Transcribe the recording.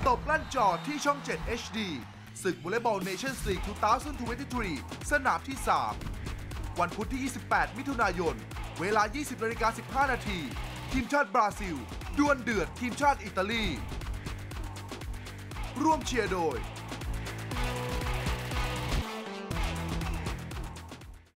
ตบลั่นจอที่ช่อง 7 HD ศึกวอลเลย์บอลเนชั่นส์ลีก 2023 สนามที่ 3 วันพุธที่ 28 มิถุนายน เวลา 20:15 นาที ทีมชาติบราซิลดวลเดือดทีมชาติอิตาลีร่วมเชียร์โดย